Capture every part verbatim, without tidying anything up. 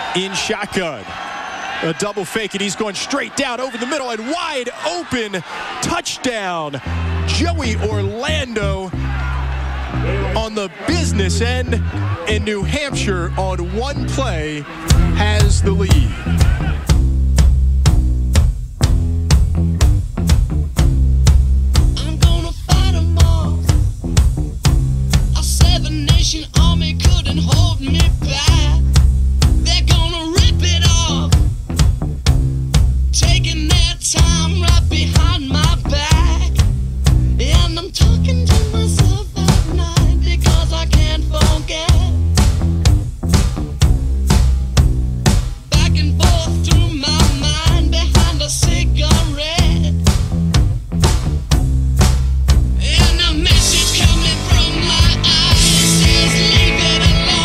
in shotgun. A double fake, and he's going straight down over the middle and wide open. Touchdown, Joey Orlando on the business end, and New Hampshire on one play has the lead. I'm gonna fight 'em all. Our seven nation army couldn't hold me back. They're gonna rip it off, taking their time right behind my back. And I'm talking to myself at night because I can't forget. Back and forth through my mind behind a cigarette. And a message coming from my eyes says leave it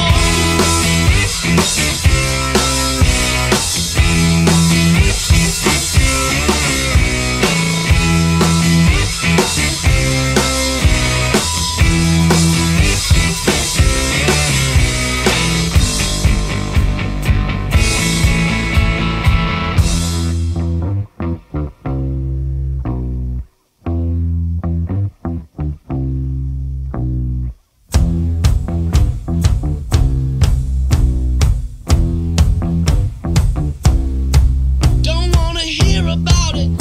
don't wanna hear about it.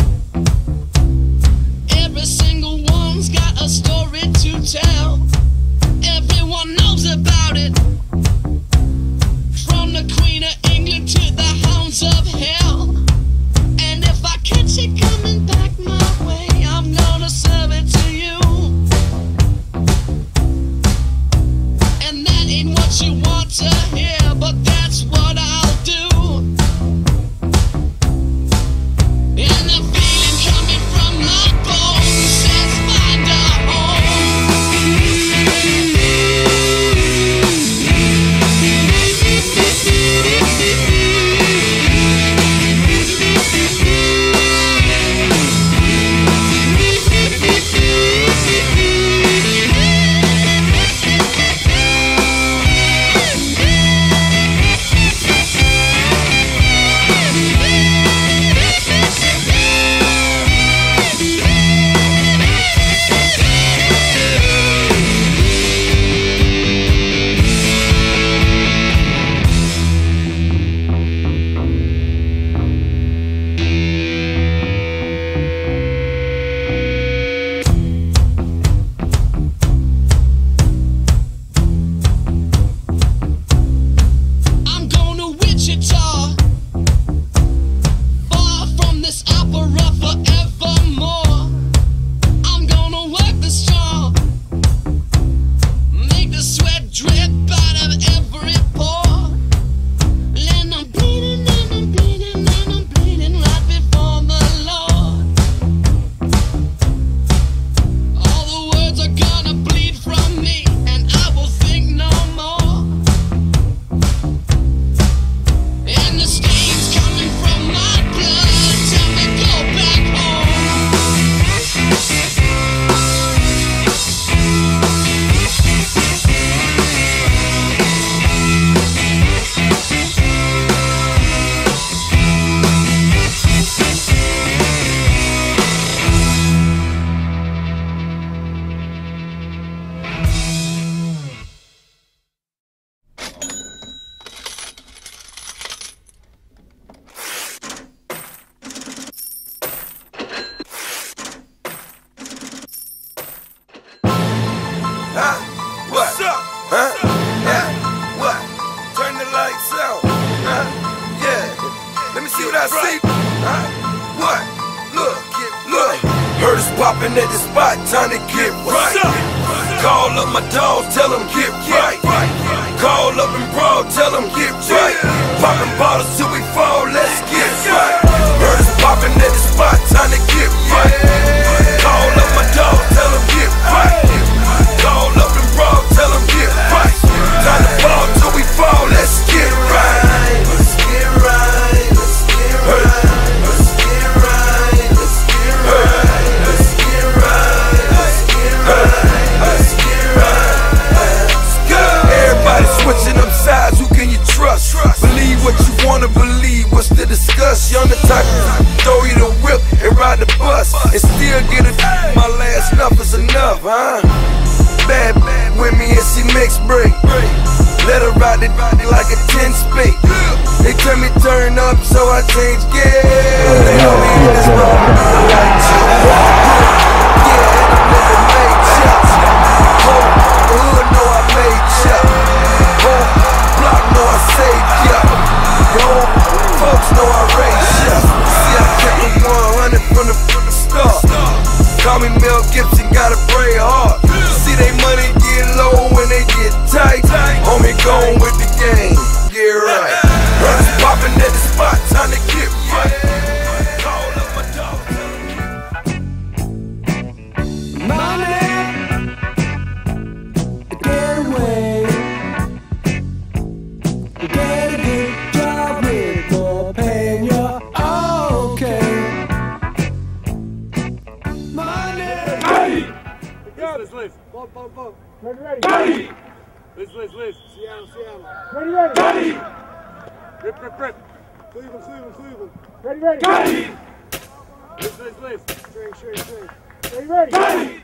Every single one's got a story to tell. Everyone knows about it. From the Queen of England to the hounds of hell. And if I catch it coming back my way, I'm gonna serve it to you. And that ain't what you want to hear, but that's what I'll do. And the feeling coming from my bones says find a I'm going to Wichita, far from this opera forevermore. I'm gonna work the strong, make the sweat drip out of every pore. And I'm bleeding and I'm bleeding and I'm bleeding right before the Lord. All the words are gonna bleed from me, and I will think no more. And the stains coming from my blood tell me go back home. Huh? What? What's up? Huh? Yeah. What? Turn the lights out. Huh? Yeah. Let me see what I see. Huh? What? Look, look. Heard us popping at the spot, time to get right. Call up my dogs, tell them get right. Call up and brawl, tell them get right. Popping bottles till we fall, let's get right. Heard us popping at the spot, time to get right. Call up my dogs, tell them get right. Call up and brawl, tell them get right. Time to ball till we fall, let's get right. Let's get right, let's get right. Let's get right, let's get right. Let's get right, let's get right. Let's get right, let's go. Everybody switching up sides, who She'll get it. My last enough is enough, huh? Bad, bad with me and she mix break. Let her ride it like a ten speed. They tell me turn up, so I change gears. They know me in this room, like you. Yeah, and I'm living major. Whole hood know I made ya. Whole block know I saved ya. Yo, folks know I raised ya. See, I kept it one hundred from the, from the start. Call me Mel Gibson, gotta pray hard. See they money get low when they get tight. Homie going with the game, get right. Runs popping at the spot, time to get right. Call up my dog. Money, get away. You get a good job with more pay, and you're okay. Money. Liz, Liz. Bump, bump, bump. Ready, ready. Ready. Liz, Liz, Liz. Seattle, Seattle. Ready, ready. Ready. Rip, rip, rip. Cleveland, Cleveland, Cleveland. Ready, ready. Ready. Liz, Liz, Liz. String, string, string. Ready, ready. Ready.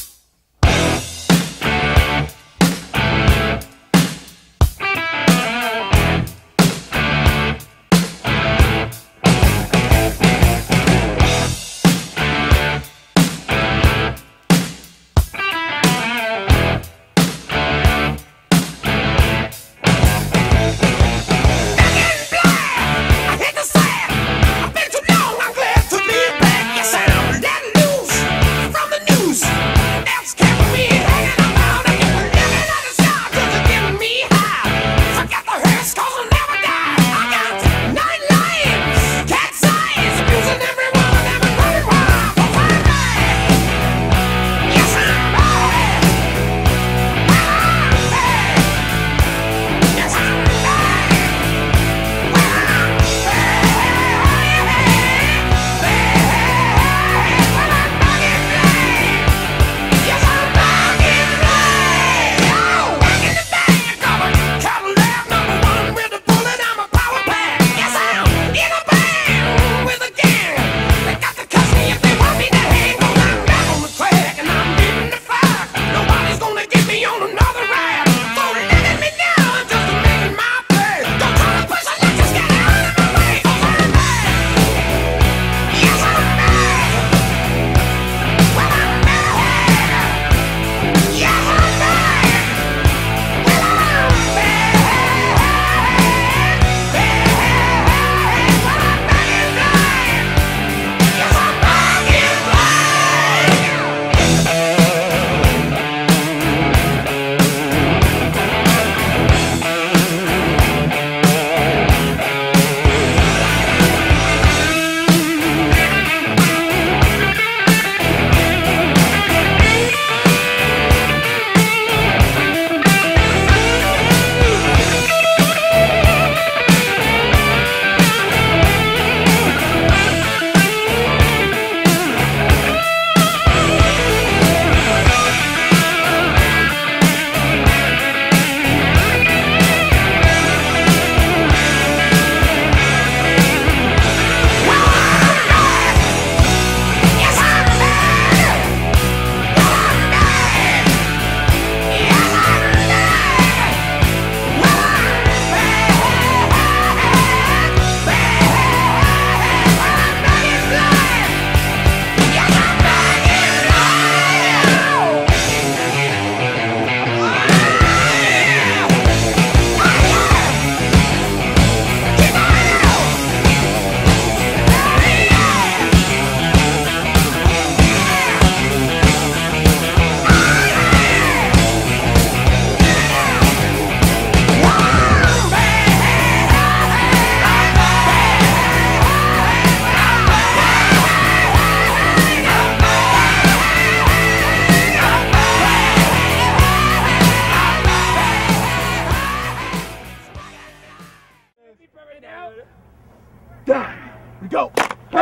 Down. We go. Hey!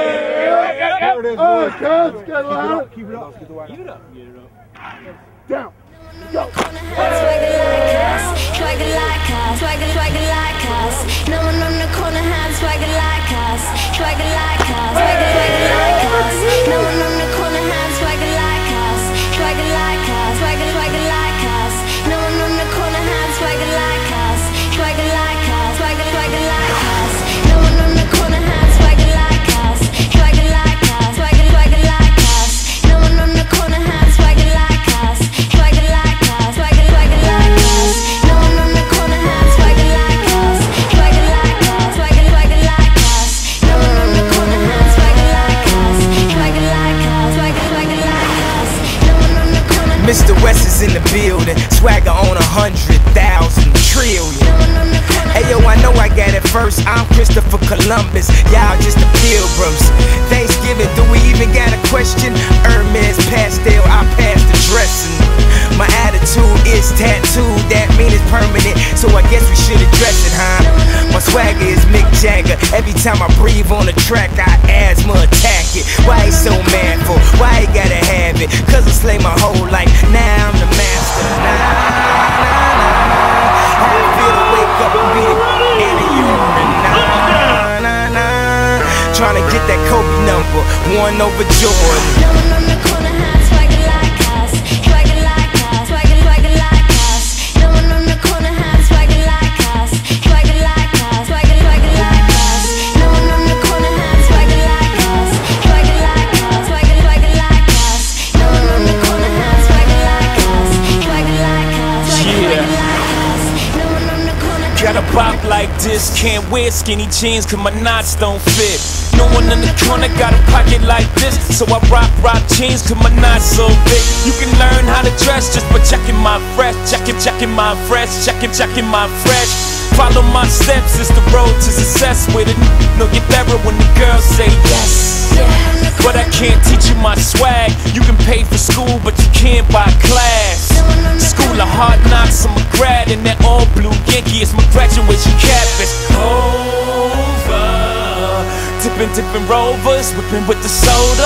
There it is. Oh, coach, get loud. Keep it up. Keep it up. Get it up. Down. Go. Swagger like us, swagger like us, swagger, swagger like us. No one on the corner has swagger like us, swagger like us, swagger, swagger like us. No one on the corner. swagger on a hundred thousand trillion. Hey yo, I know I got it first. I'm Christopher Columbus, y'all just the pilgrims. Thanksgiving, do we even got a question? Hermes pastel, I passed the dressing. My attitude is tattooed, that mean it's permanent, so I guess we should address it, huh? My swagger is Mick Jagger. Every time I breathe on the track, I asthma attack it. Why he so manful? Why he gotta have it? Cause I slay my whole life, now I'm the master. Nah, nah, nah. How it feel to wake up and be the in the urine? Nah, nah, nah. Trying to get that Kobe number, one over Jordan. No one on the corner has swagger like us, swagger like us, swagger, swagger like us. No one on the corner has swagger like us, swagger like us, swagger, swagger like us. No one on the corner has swagger like us, swagger like us, swagger, swagger like us. No one on the corner has swagger like us, swagger like us, swagger, swagger like us. No one on the corner. Got a bop like this, can't wear skinny jeans cause my knots don't fit. No one in the corner got a pocket like this, so I rock, rock jeans cause my knots so big. You can learn how to dress just by checking my fresh, checking, checking my fresh, checking, checking my fresh. Follow my steps, it's the road to success. With it, no get better when the girls say yes. But I can't teach you my swag. You can pay for school, but you can't buy class. School of hard knocks, I'm a grad in that all blue Yankee. It's my graduation cap, it's over. Dipping, dipping rovers, whipping with the soda.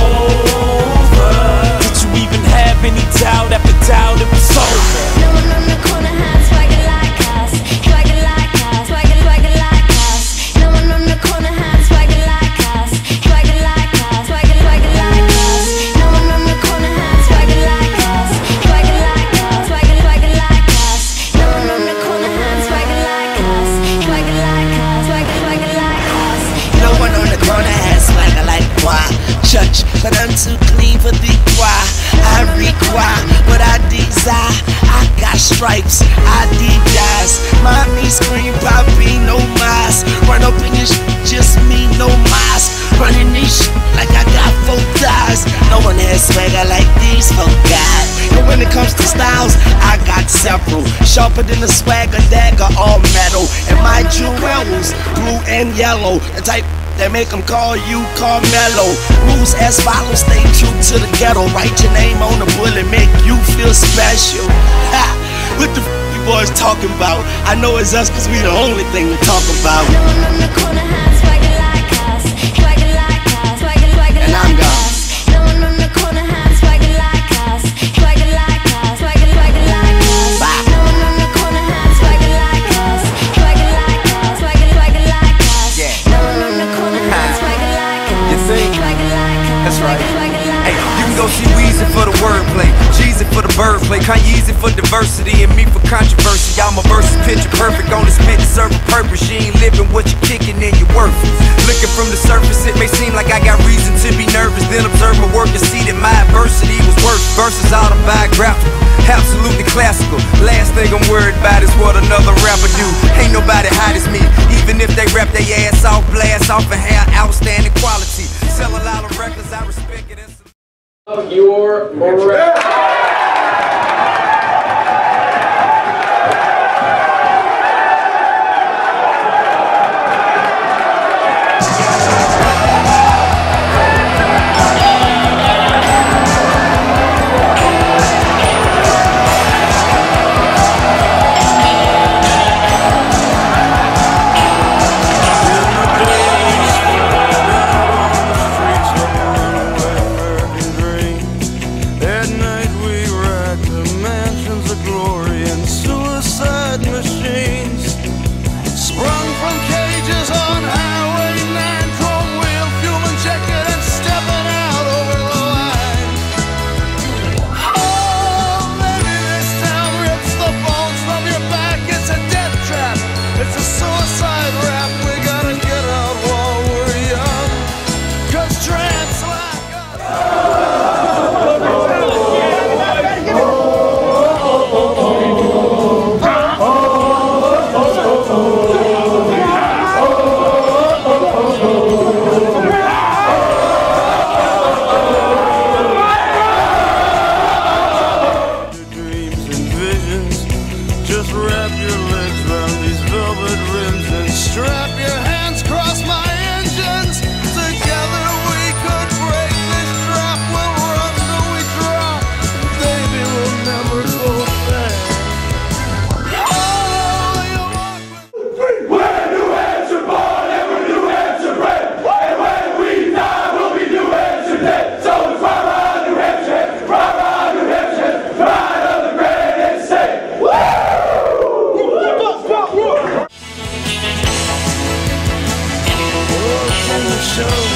Over. Did you even have any doubt after doubt it was over? No one on the corner has swagger like us, swagger like us, swagger, swagger like us. No one on the corner has swagger like us, swagger like us, swagger, swagger like us. No one on the corner has swagger like us, swagger like us, swagger, swagger like us. No one on the corner has swagger like us, swagger like us, swagger, swagger like us. No one on the corner has swagger like moi. Church, but I'm too clean for the choir. I require what I desire. I got stripes, I Adidas. Mommy scream, Poppy, no mask. Run up in this just me, no mask. Running this shit like I got four thighs. No one has swagger like these folk guys. And when it comes to styles, I got several. Sharper than a swagger dagger, all metal. And my jewels, blue and yellow. The type that make them call you Carmelo. Rules as follows, stay true to the ghetto. Write your name on the bullet, make you feel special. Ha! What the f you boys talking about? I know it's us cause we the only thing to talk about. No one on the corner has swagger like us, swagger like us, swagger, swagger And I'm like gone. us. No one on the corner has swagger like us, swagger like us, swagger, swagger like us. Bye. No one on the corner has swagger like us, swagger like us, swagger, swagger like us. Yeah. No one on the corner has swagger like us, You think? swagger like us, That's right. swagger, swagger like Hey, us. you can go see Weezy for the wordplay, Jeezy for the birdplay, Kanyeezy for diversity, and me for controversy. Y'all my verses picture perfect, only spit to serve a purpose. You ain't living what you kicking, then you worthless. Looking from the surface, it may seem like I got reason to be nervous. Then observe my work and see that my adversity was worth. Verses autobiographical, absolutely classical. Last thing I'm worried about is what another rapper do. Ain't nobody hot as me, even if they rap their ass off, blast off and have outstanding quality. Sell a lot of records, I respect it. Your correct. At night we show.